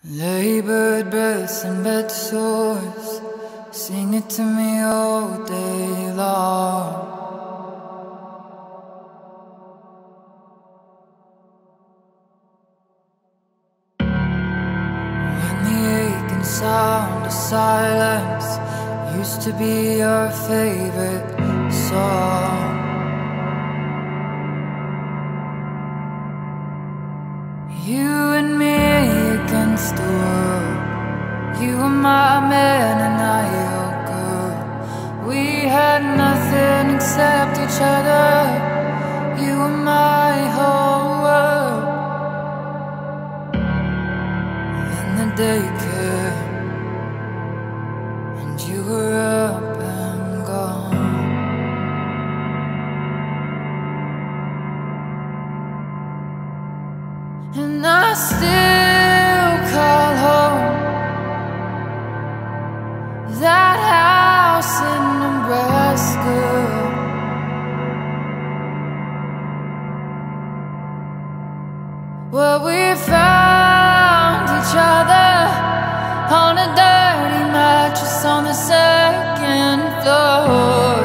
Labored breaths and bed sores, sing it to me all day long. When the aching sound of silence used to be your favorite song, you and me against the world. You were my man and I your girl. We had nothing except each other. You were my whole world. Then the day came and you were up and gone. And I still call home that house in Nebraska, where we found each other on a dirty mattress on the second floor.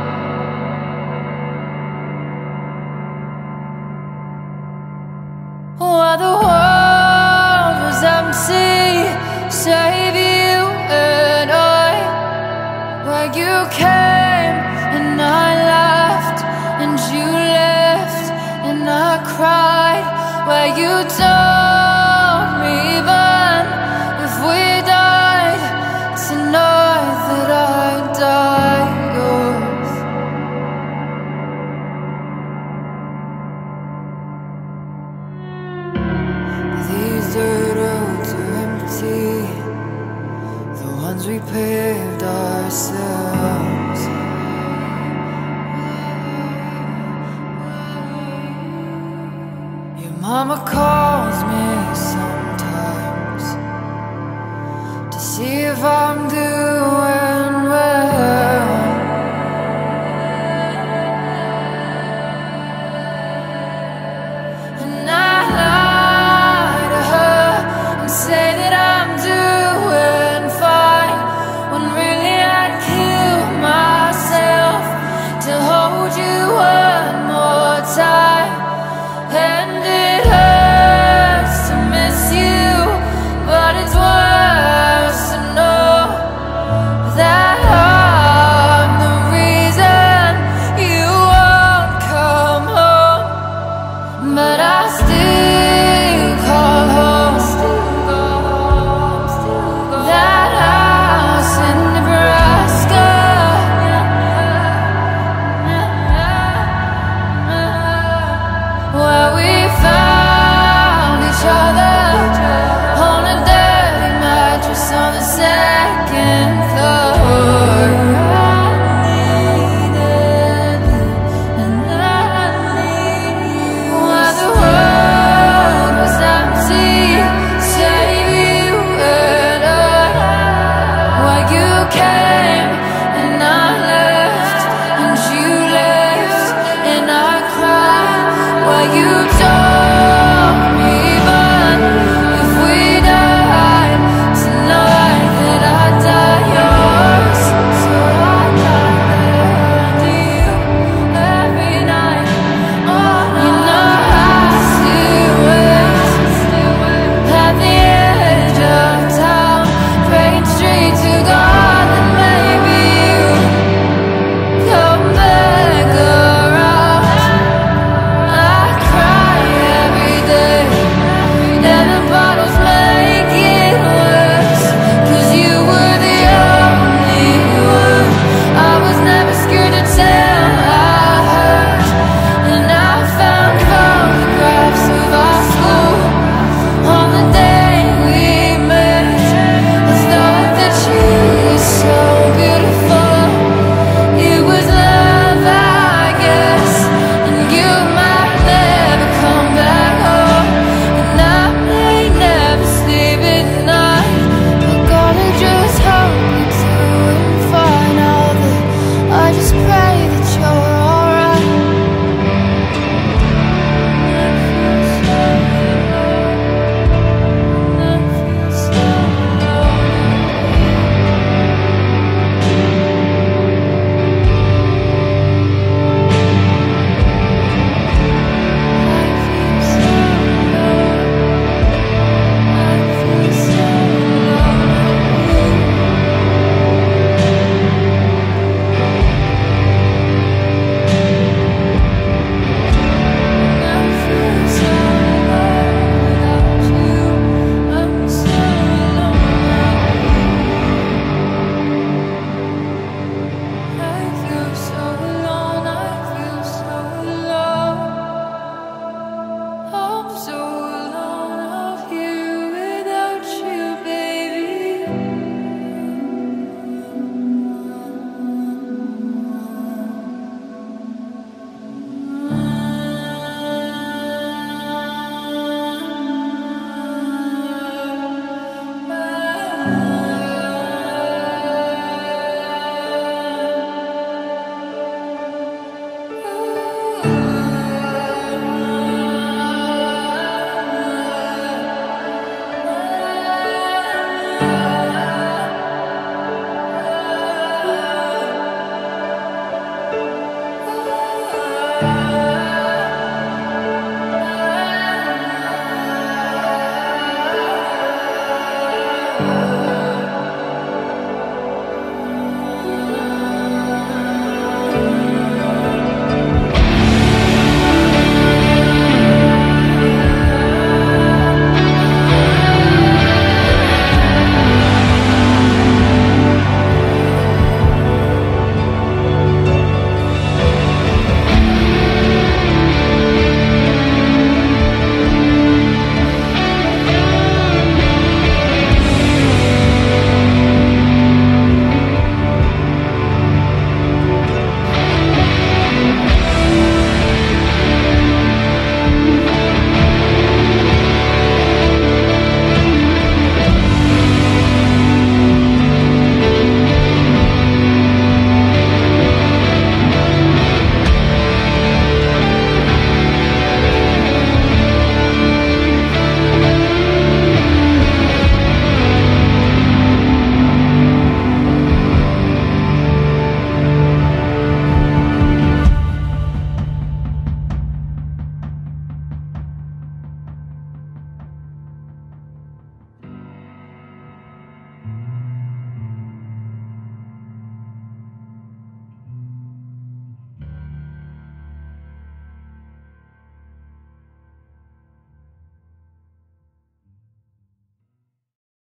While the world was empty, save you and I. Where you came and I left, and you left and I cried. Where you told me even if we died tonight that I'd die yours. These dirt roads are empty, the ones we paved ourselves. Your mama calls me sometimes to see if I'm good